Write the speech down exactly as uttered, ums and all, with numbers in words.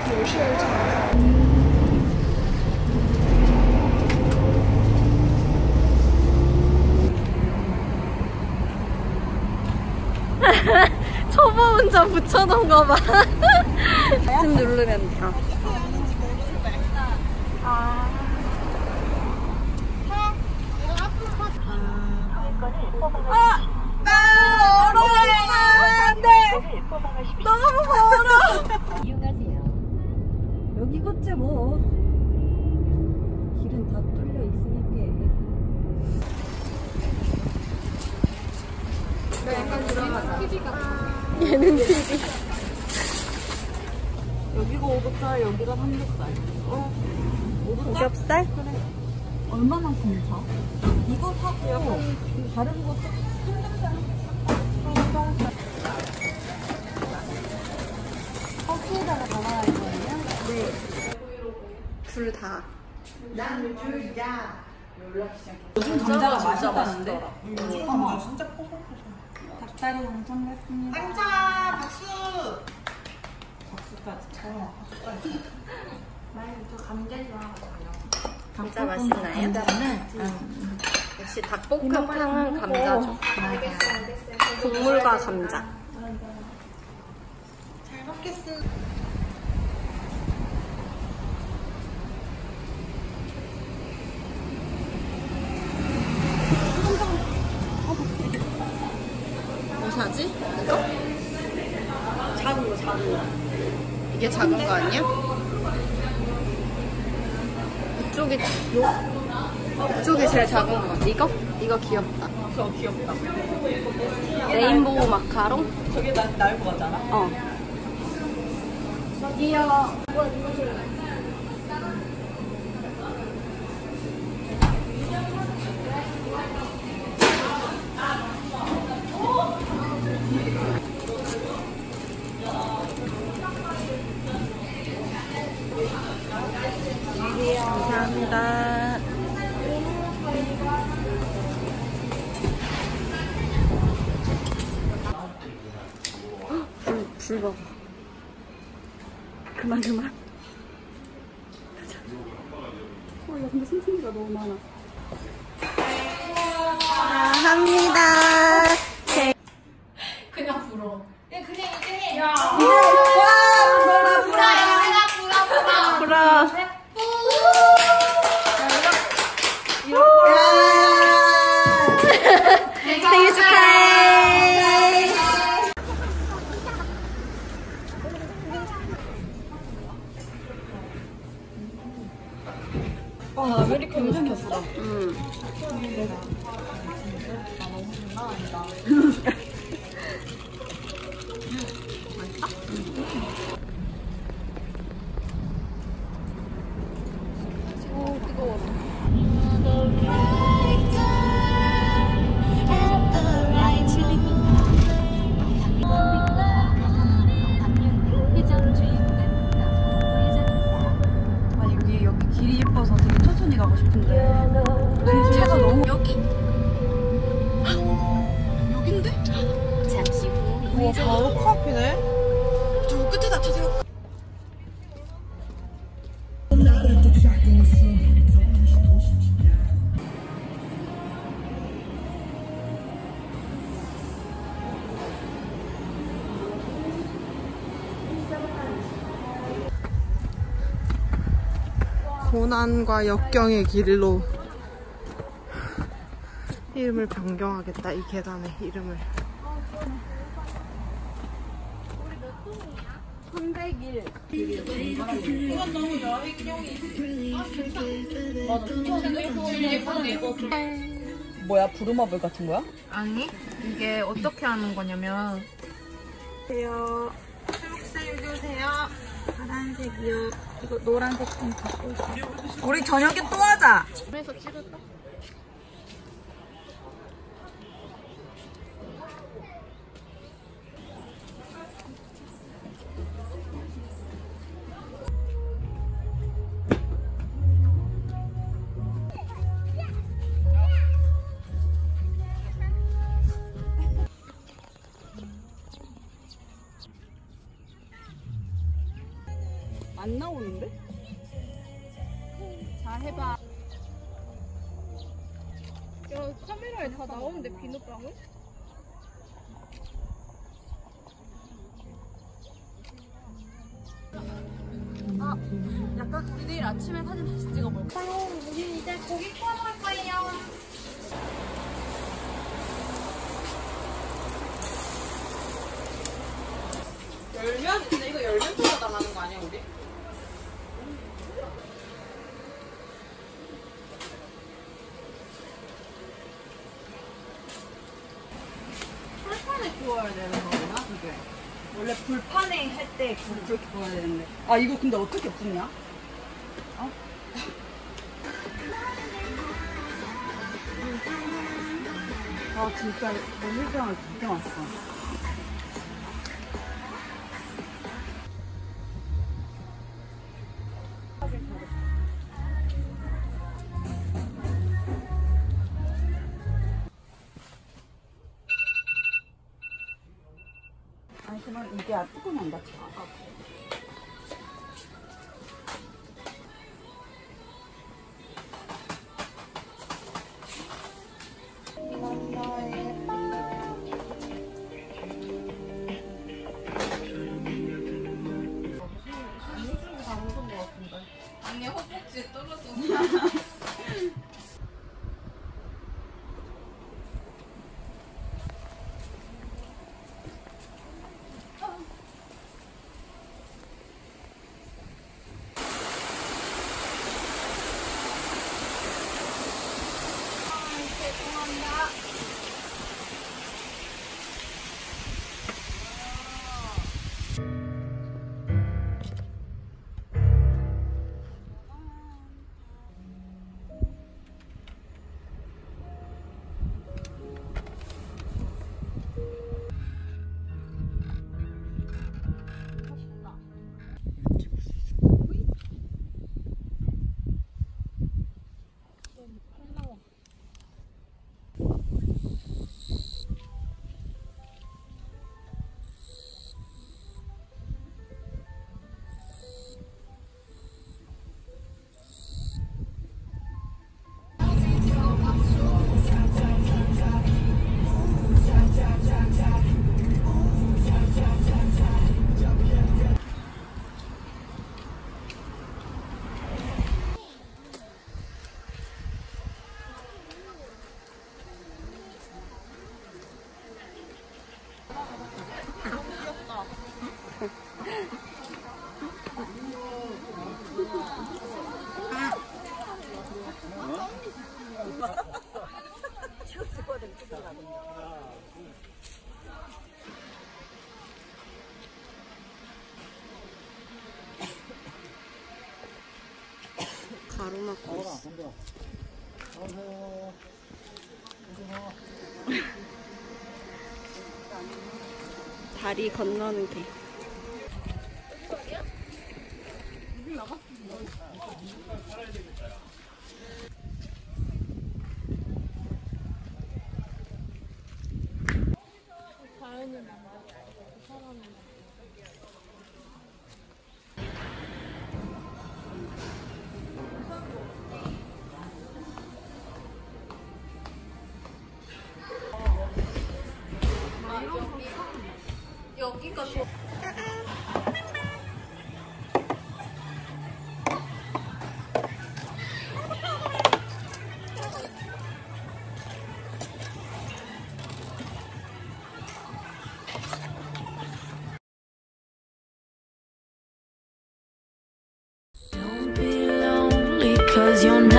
초보 운전 붙여놓은 거 봐. 지금 누르면 돼. 아. 아! 아! 멀어! 안 돼! 너무 멀어! 이용하세요. 여기겠지 뭐. 길은 다 뚫려 있으니까. 약간 들어가자. 티비 같아. 얘는 티비. 여기가 오겹살, 여기가 삼겹살. 어? 오겹살? 그래. 얼마만큼 사? 이거 사고 다른 거 삼겹살. 허브에다가 담아야 되거든요? 네. 둘 다. 난 둘 다. 요즘 감자가 맛있다는데? 요즘 감자 진짜 포송포송. 닭다리 당첨됐습니다. 당첨! 박수! 박수까지. 어, 박수까지. 저 감자 좋아하거든요. 감자 맛있나요? 감자는 음. 역시 닭볶음탕은 감자죠. 알겠어, 알겠어. 국물과 감자. 잘 먹겠습니다. 뭐 사지? 이거? 작은 거, 작은 거. 이게 작은 거 아니야? 이쪽이 요? 이쪽이 제일 작은 거 같아. 이거? 이거 귀엽다. 저거 귀엽다. 레인보우 마카롱? 저게 나, 나을 것 같잖아. 어. 저기요. 감사합니다. 불, 불 봐봐. 그만 그만. 어, 야 근데 생선이가 너무 많아. 감사합니다. 그냥 불어. 야, 그냥 이제. 야. 와, 불어라, 불어라. 불어, 불어. 불어. 생일 축하해. 아, 나 아메리카노 시켰어. 응. 오, 뜨거워. 아 여기 여기 길이 예뻐서 되게 천천히 가고 싶은데 차가 너무 여기 여긴데? 잠시 후. 와 바로 코앞이네. 저 끝에다 주세요. 고난과 역경의 길로 이름을 변경하겠다. 이 계단의 이름을. 삼백일. 이건 너무 여행용이. 뭐야, 부루마블 같은 거야? 아니 이게 어떻게 하는 거냐면 안녕하세요. 초록색 여기 오세요. 파란색이요. 이거 노란색 좀 갖고 있어. 우리 저녁에 또 하자. 그래서 찍을까? 안 나오는데? 자, 해봐. 야, 카메라에 다 나오는데 비눗방울? 아, 약간 우리 내일 아침에 사진 다시 찍어볼까? 우리 이제 고기 구워 먹을 거예요. 열면? 근데 이거 열면 통화 당하는 거 아니야, 우리? 불판에 구워야 되는 거구나, 그게. 원래 불판에 할 때 그렇게 구워야 되는데. 아, 이거 근데 어떻게 굽냐? 어? 아, 진짜 너무 일정을 진짜 맛있어. 아니, 그럼 이게 아, 뚜껑이 안 닫혀. 아, 언니 허벅지에 떨어졌나? 가로막고 있어. 다리 건너는 게. 여기가 좋아. Don't be lonely 'cause you're not